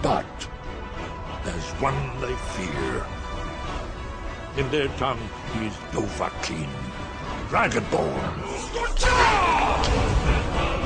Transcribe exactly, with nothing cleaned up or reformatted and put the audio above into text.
But there's one they fear. In their tongue, he's Dovahkiin, Dragonborn.